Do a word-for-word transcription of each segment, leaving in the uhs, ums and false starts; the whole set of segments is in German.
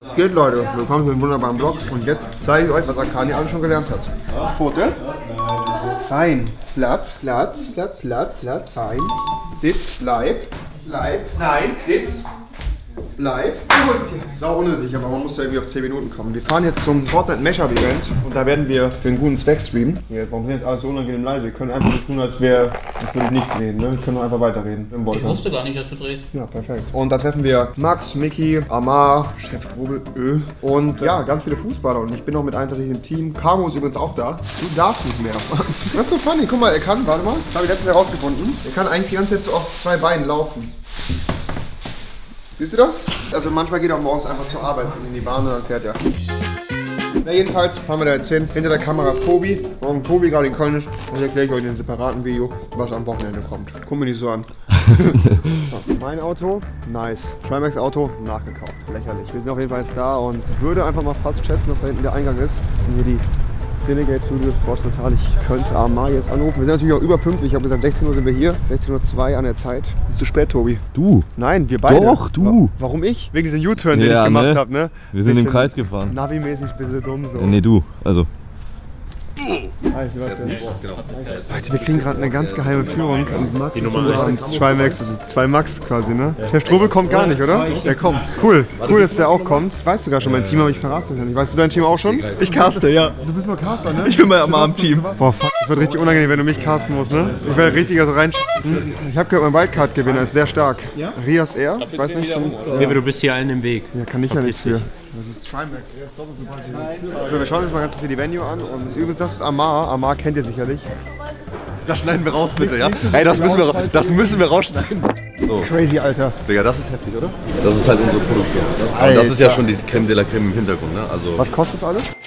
Was geht, Leute? Willkommen zu einem wunderbaren Vlog. Und jetzt zeige ich euch, was Akani alles schon gelernt hat. Pfote. Fein. Platz, Platz, Platz, Platz, Platz. Fein. Sitz, bleib. Bleib. Nein, Sitz. Bleib. Sau unnötig, aber man muss ja irgendwie auf zehn Minuten kommen. Wir fahren jetzt zum Fortnite Mashup Event und da werden wir für einen guten Zweck streamen. Warum sind jetzt alles so unangenehm leise? Wir können einfach nicht tun, als wäre, als würde ich nicht reden. Ne? Wir können nur einfach weiterreden. Ich wusste gar nicht, dass du drehst. Ja, perfekt. Und da treffen wir Max, Micky, Amar, Chef Strobel, Ö und ja, ganz viele Fußballer. Und ich bin noch mit einem tatsächlich im Team. Camo ist übrigens auch da. Du darfst nicht mehr. Das ist so funny. Guck mal, er kann, warte mal, das habe ich letztens herausgefunden. Er kann eigentlich die ganze Zeit so auf zwei Beinen laufen. Siehst du das? Also manchmal geht er auch morgens einfach zur Arbeit und in die Bahn und dann fährt er. Na jedenfalls fahren wir da jetzt hin. Hinter der Kamera ist Tobi. Warum Tobi gerade in Köln ist, das erkläre ich euch in einem separaten Video, was am Wochenende kommt. Guck mir nicht so an. Mein Auto, nice. Trimax Auto, nachgekauft. Lächerlich. Wir sind auf jeden Fall jetzt da und ich würde einfach mal fast schätzen, dass da hinten der Eingang ist. Das sind hier die Cinegate Studios, Sports Total. Ich könnte Amar jetzt anrufen. Wir sind natürlich auch überpünktlich. Ich habe gesagt, sechzehn Uhr sind wir hier. sechzehn Uhr zwei an der Zeit. Ist zu spät, Tobi. Du? Nein, wir beide. Doch, du. Warum ich? Wegen diesem U-Turn, den ja, ich gemacht ne? habe, ne? Wir sind im Kreis gefahren. Navi-mäßig ein bisschen dumm so. Ja, nee, du. Also. Hi, Sebastian. Leute, wir kriegen gerade eine ganz geheime Führung. Die Nummer eins. Trimax, das ist zwei Max quasi, ne? Ja. Chef Strobel kommt gar nicht, oder? Der kommt. Cool. Cool, dass der auch kommt. Ich weiß sogar schon mein Team, aber ich verrate es euch nicht. Weißt du dein Team auch schon? Ich caste, ja. Du bist nur Caster, ne? Ich bin mal am Team. Boah, fuck. Das wird richtig unangenehm, wenn du mich casten musst, ne? Ich werde richtig so reinschießen. Ich habe gehört, mein Wildcard-Gewinner ist sehr stark. Ja? Rias R. Ich weiß nicht. Ja. Du bist hier allen im Weg. Ja, kann ich ja nichts für. Das ist Trimax, er ist doppelt so breit. Also wir schauen uns mal ganz kurz hier die Venue an und übrigens das ist Amar. Amar kennt ihr sicherlich. Das schneiden wir raus bitte, ja? Hey, das müssen wir, das müssen wir rausschneiden. So. Crazy, Alter. Digga, das ist heftig, oder? Das ist halt unsere Produktion. Ne? Und das ist ja schon die Creme de la Creme im Hintergrund, ne? Also was kostet das alles?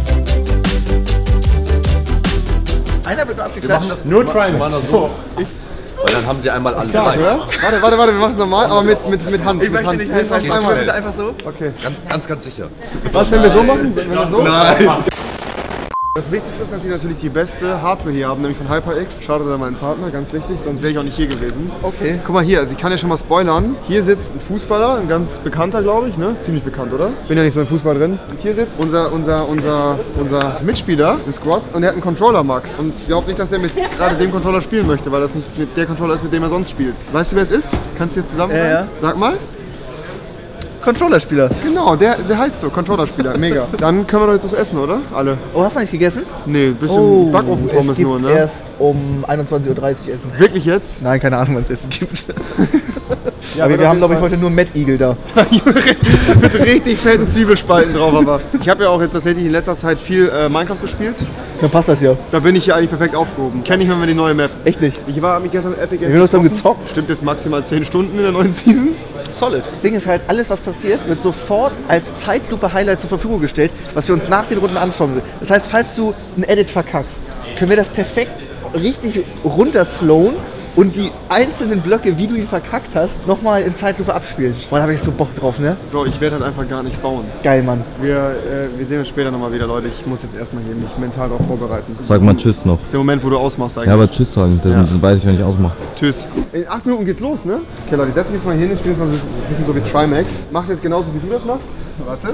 Einer wird abgeklatscht. Wir machen das nur Trimax. So. Weil dann haben sie einmal alle drei. Warte, warte, warte, wir machen es normal, aber mit, mit, mit Hand. Ich möchte Hand. nicht einfach, ich einmal. bitte einfach so. Okay. Ganz, ganz, ganz sicher. Was, wenn wir so machen? Wenn wir so? Nein. Das Wichtigste ist, dass sie natürlich die beste Hardware hier haben, nämlich von HyperX. Schaut an meinen Partner, ganz wichtig, sonst wäre ich auch nicht hier gewesen. Okay. Guck mal hier, also ich kann ja schon mal spoilern. Hier sitzt ein Fußballer, ein ganz bekannter, glaube ich, ne? Ziemlich bekannt, oder? Bin ja nicht so im Fußball drin. Und hier sitzt unser, unser, unser, unser Mitspieler im Squad und der hat einen Controller, Max. Und ich glaube nicht, dass der mit gerade dem Controller spielen möchte, weil das nicht mit der Controller ist, mit dem er sonst spielt. Weißt du, wer es ist? Kannst du jetzt zusammen? Ja, ja. Sag mal. Controllerspieler. Genau, der, der heißt so, Controllerspieler. Mega. Dann können wir doch jetzt was essen, oder? Alle. Oh, hast du nicht gegessen? Nee, ein bisschen oh, Backofen-Pommes nur, ne? Erst um einundzwanzig Uhr dreißig essen. Wirklich jetzt? Nein, keine Ahnung, wann es Essen gibt. Ja, aber wir haben, glaube ich, heute nur Mad Eagle da. Mit richtig fetten Zwiebelspalten drauf, aber. Ich habe ja auch jetzt tatsächlich in letzter Zeit viel äh, Minecraft gespielt. Dann passt das ja. Da bin ich hier eigentlich perfekt aufgehoben. Kenn ich mal die neue Map. Echt nicht? Ich war mich gestern mit Epic Games. Wir haben uns dann gezockt. Stimmt jetzt maximal zehn Stunden in der neuen Season. Solid. Das Ding ist halt, alles was passiert, wird sofort als Zeitlupe-Highlight zur Verfügung gestellt, was wir uns nach den Runden anschauen will. Das heißt, falls du ein Edit verkackst, können wir das perfekt richtig runterslowen und die einzelnen Blöcke, wie du ihn verkackt hast, nochmal in Zeitlupe abspielen. Mann, da hab ich so Bock drauf, ne? Bro, ich werde dann einfach gar nicht bauen. Geil, Mann. Wir, äh, wir sehen uns später nochmal wieder, Leute. Ich muss jetzt erstmal hier mich mental darauf vorbereiten. Sag mal Tschüss noch. Das ist der Moment, wo du ausmachst eigentlich. Ja, aber Tschüss sagen, dann ja. weiß ich, wenn ich ausmache. Tschüss. In acht Minuten geht's los, ne? Okay, Leute, ich setze mich jetzt mal hin. Ich spiele jetzt mal ein bisschen so wie Trimax. Mach jetzt genauso, wie du das machst. Warte.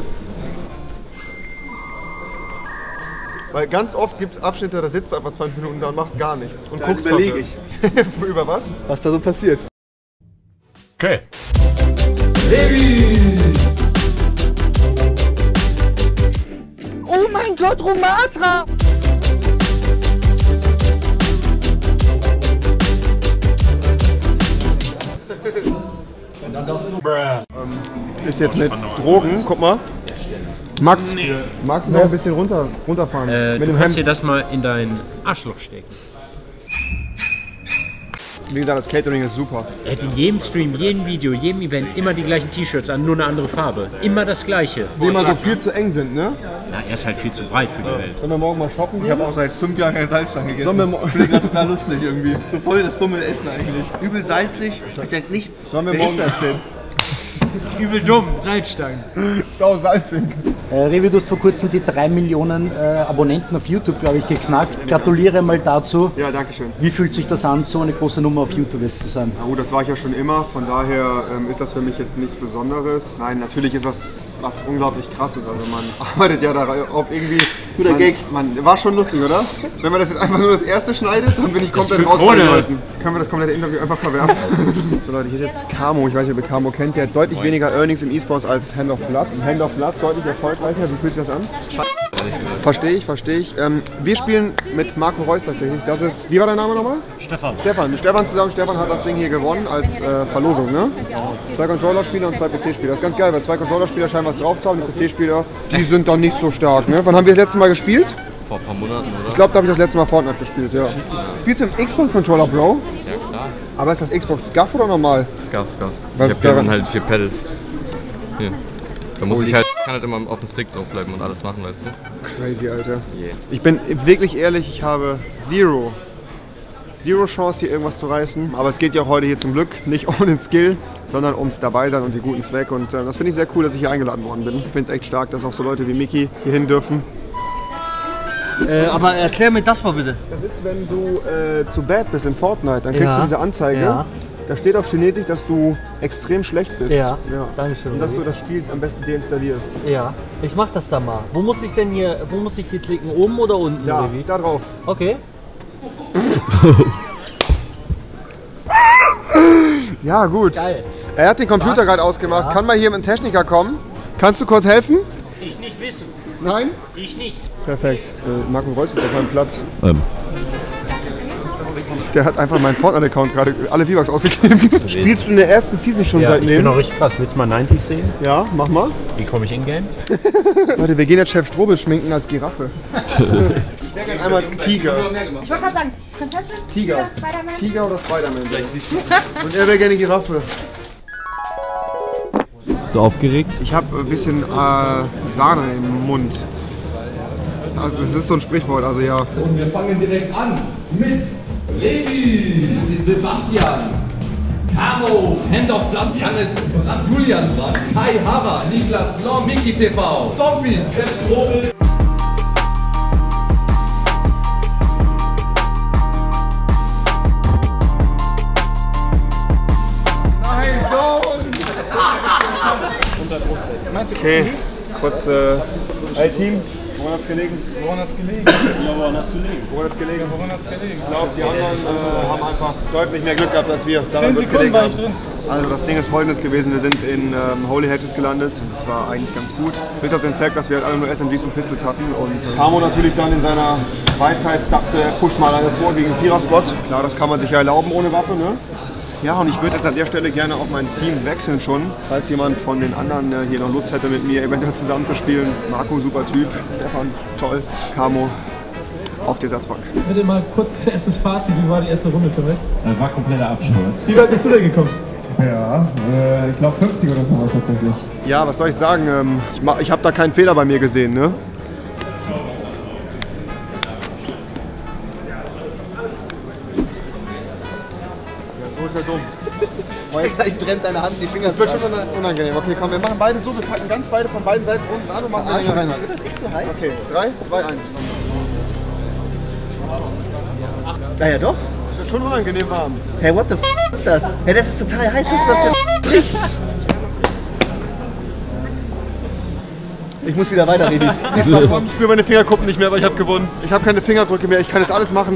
Weil ganz oft gibt es Abschnitte, da sitzt du einfach zwanzig Minuten da und machst gar nichts. Und dann guckst überlege ich. Über was? Was da so passiert. Okay. Baby! Oh mein Gott, Romatra! ähm, ist jetzt mit Drogen, guck mal. Max, nee. magst du noch ein bisschen runter, runterfahren? Äh, mit du dem kannst Hemd. dir das mal in dein Arschloch stecken. Wie gesagt, das Catering ist super. Er hat in jedem Stream, jedem Video, jedem Event immer die gleichen T-Shirts an, nur eine andere Farbe. Immer das gleiche. Die immer so viel zu eng sind, ne? Na, er ist halt viel zu breit für die Welt. Sollen wir morgen mal shoppen gehen? Ich habe auch seit fünf Jahren keine Salzstangen gegessen. Sollen wir ich finde gerade total lustig irgendwie. So voll das dumme Essen eigentlich. Übel salzig, ist ja nichts. Sollen wir Wer morgen ist das denn? Übel dumm, Salzstangen. Sau salzig. Äh, Revi, du hast vor kurzem die drei Millionen äh, Abonnenten auf YouTube, glaube ich, geknackt. Gratuliere mal dazu. Ja, danke schön. Wie fühlt sich das an, so eine große Nummer auf YouTube jetzt zu sein? Na gut, das war ich ja schon immer, von daher ähm, ist das für mich jetzt nichts Besonderes. Nein, natürlich ist das was unglaublich krass ist. Also man arbeitet ja darauf irgendwie. Guter man, Gag. Man, war schon lustig, oder? Wenn man das jetzt einfach nur das erste schneidet, dann bin ich komplett raus bei den Leuten. Können wir das komplette Interview einfach verwerfen? So Leute, hier ist jetzt Camo. Ich weiß nicht, ob ihr Camo kennt. Der hat deutlich Moin. weniger Earnings im E-Sports als Hand of Blood. Hand of Blood deutlich erfolgreicher. Wie fühlt sich das an? Verstehe ich, verstehe ich. Ähm, wir spielen mit Marco Reus tatsächlich. Das ist, wie war dein Name nochmal? Stefan. Stefan. Mit Stefan zusammen. Stefan hat das Ding hier gewonnen als äh, Verlosung, ne? Zwei Controller-Spieler und zwei P C-Spieler. Das ist ganz geil, weil zwei Controller-Spieler scheinen was drauf zu haben. Die P C-Spieler, die sind dann nicht so stark, ne? Wann haben wir das letzte Mal gespielt? Vor ein paar Monaten, oder? Ich glaube, da habe ich das letzte Mal Fortnite gespielt, ja. Spielst du mit dem Xbox-Controller, Bro? Ja, klar. Aber ist das Xbox Scuff oder normal? Scuff, Scuff. Was ich ist habe daran? dann halt vier Pedals. Hier. Da muss Oh, ich halt, kann halt immer auf dem Stick draufbleiben und alles machen, weißt du? Crazy, Alter. Yeah. Ich bin wirklich ehrlich, ich habe zero, zero Chance hier irgendwas zu reißen. Aber es geht ja auch heute hier zum Glück nicht um den Skill, sondern ums Dabeisein und den guten Zweck. Und äh, das finde ich sehr cool, dass ich hier eingeladen worden bin. Ich finde es echt stark, dass auch so Leute wie Miki hier hin dürfen. Äh, aber erklär mir das mal bitte. Das ist, wenn du äh, zu bad bist in Fortnite, dann kriegst Ja. du diese Anzeige. Ja. Da steht auf Chinesisch, dass du extrem schlecht bist. Ja, danke schön. Und dass du das Spiel am besten deinstallierst. Ja, ich mach das da mal. Wo muss ich denn hier, wo muss ich hier klicken? Oben oder unten? Ja, oder wie? da drauf. Okay. Ja, gut. Geil. Er hat den Computer gerade ausgemacht. Ja. Kann mal hier mit einem Techniker kommen? Kannst du kurz helfen? Ich nicht wissen. Nein? Ich nicht. Perfekt. Äh, Marco Reus ist auf meinem Platz. Ähm. Der hat einfach meinen Fortnite-Account gerade alle V-Bucks ausgegeben. Spielst du in der ersten Season schon Ja, ich seitdem? bin noch richtig krass. Willst du mal neunzig sehen? Ja, mach mal. Wie komme ich in Game? Leute, wir gehen jetzt Chef Strobel schminken als Giraffe. Ich wäre gerne einmal Tiger. Ich wollte gerade sagen, Prinzessin, Tiger. Spider-Man. Tiger oder Spider-Man. Und er wäre gerne Giraffe. Bist du aufgeregt? Ich habe ein bisschen äh, Sahne im Mund. Also das ist so ein Sprichwort, also ja. Und wir fangen direkt an mit Levi, Sebastian, Camo, Hand of Blood, Janis, Brand, Julian Brand, Kai Haber, Niklas Law, Miki T V, Zombie, Chef Strobel. Nein, Sohn! Okay, kurz, äh, hey Team, woran hat's gelegen? Woran hat's gelegen? Ja, woran hat's gelegen? Woran hat's gelegen? Woran hat's gelegen? Ich glaube, die anderen äh, haben einfach deutlich mehr Glück gehabt als wir. Daran Zehn wird's Sekunden gelegen war haben. ich drin. Also das Ding ist folgendes gewesen, wir sind in ähm, Holy Hedges gelandet und das war eigentlich ganz gut. Bis auf den Fakt, dass wir halt alle nur S M Gs und Pistols hatten und äh, Camo natürlich dann in seiner Weisheit dachte, er pusht mal eine vor gegen Vierer-Squad. Klar, das kann man sich ja erlauben ohne Waffe, ne? Ja, und ich würde jetzt an der Stelle gerne auch mein Team wechseln schon, falls jemand von den anderen äh, hier noch Lust hätte, mit mir eventuell zusammenzuspielen. Marco, super Typ, Stefan, toll, Camo, auf die Ersatzbank. Bitte mal kurz erstes Fazit, wie war die erste Runde für mich? Das war kompletter Absturz. Wie weit bist du denn gekommen? Ja, äh, ich glaube fünfzig oder sowas tatsächlich. Ja, was soll ich sagen, ähm, ich, ma- ich habe da keinen Fehler bei mir gesehen, ne? So ist ja dumm. Gleich brennt deine Hand die Finger. Das wird schon unangenehm. Okay, komm, wir machen beide so, wir packen ganz beide von beiden Seiten unten an und machen den Finger rein. Wird das echt so heiß? Okay, drei, zwei, eins. Ja, ja doch. Das wird schon unangenehm warm. Hey, what the f ist das? Hey, das ist total heiß. Was ist das denn? Licht? Ich muss wieder weiterreden. Ich spüre meine Fingerkuppen nicht mehr, aber ich habe gewonnen. Ich habe keine Fingerdrücke mehr, ich kann jetzt alles machen.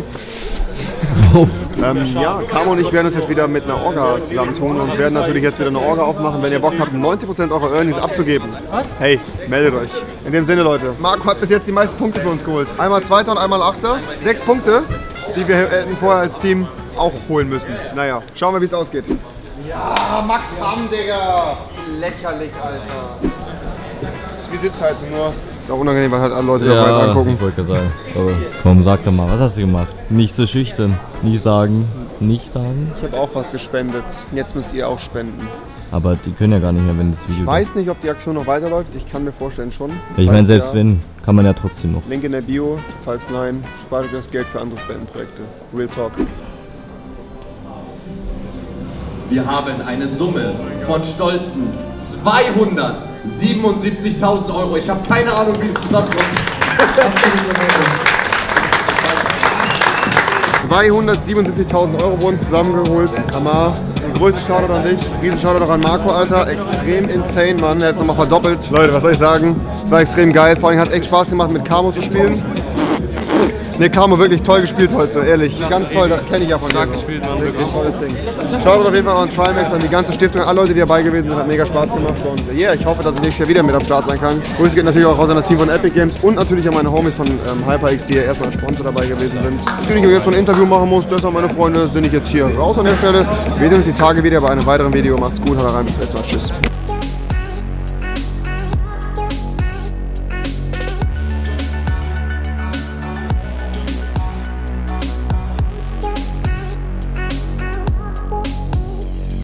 ähm, ja, Camo und ich werden uns jetzt wieder mit einer Orga zusammentun und werden natürlich jetzt wieder eine Orga aufmachen. Wenn ihr Bock habt, neunzig Prozent eurer Earnings abzugeben, hey, meldet euch. In dem Sinne, Leute, Marco hat bis jetzt die meisten Punkte für uns geholt. Einmal Zweiter und einmal Achter. Sechs Punkte, die wir hätten vorher als Team auch holen müssen. Naja, schauen wir, wie es ausgeht. Ja, Max Hamm, Digga. Lächerlich, Alter. Das ist wie Sitzheizung, nur ist auch unangenehm, weil halt alle Leute dabei Ja, angucken. ich wollte gerade sagen. Aber komm, sag doch mal, was hast du gemacht? Nicht so schüchtern. Nie sagen. Nicht sagen. Ich habe auch was gespendet. Jetzt müsst ihr auch spenden. Aber die können ja gar nicht mehr, wenn das Video... Ich weiß nicht, ob die Aktion noch weiterläuft. Ich kann mir vorstellen schon. Ich meine, Falls selbst ja, wenn, kann man ja trotzdem noch. Link in der Bio. Falls nein, spart euch das Geld für andere Spendenprojekte. Real Talk. Wir haben eine Summe von stolzen zweihundertsiebenundsiebzigtausend Euro. Ich habe keine Ahnung, wie es zusammenkommt. zweihundertsiebenundsiebzigtausend Euro wurden zusammengeholt. Amar, der größte Shoutout an dich. Riesen Shoutout auch an Marco, Alter. Extrem insane, Mann. Er hat es nochmal verdoppelt. Leute, was soll ich sagen? Es war extrem geil. Vor allem hat es echt Spaß gemacht, mit Camo zu spielen. Ne, Camo wirklich toll gespielt heute, ehrlich. Ganz toll, das kenne ich ja von dir. Gespielt, Mann, wirklich tolles Ding. Schaut auf jeden Fall an Trimax, an die ganze Stiftung, an alle Leute, die dabei gewesen sind. Hat mega Spaß gemacht. Und yeah, ich hoffe, dass ich nächstes Jahr wieder mit am Start sein kann. Grüße geht natürlich auch raus an das Team von Epic Games und natürlich an meine Homies von ähm, HyperX, die ja erstmal als Sponsor dabei gewesen sind. Natürlich auch jetzt so ein Interview machen muss, deshalb meine Freunde, sind ich jetzt hier raus an der Stelle. Wir sehen uns die Tage wieder bei einem weiteren Video. Macht's gut, haut rein, bis zum nächsten Mal. Tschüss.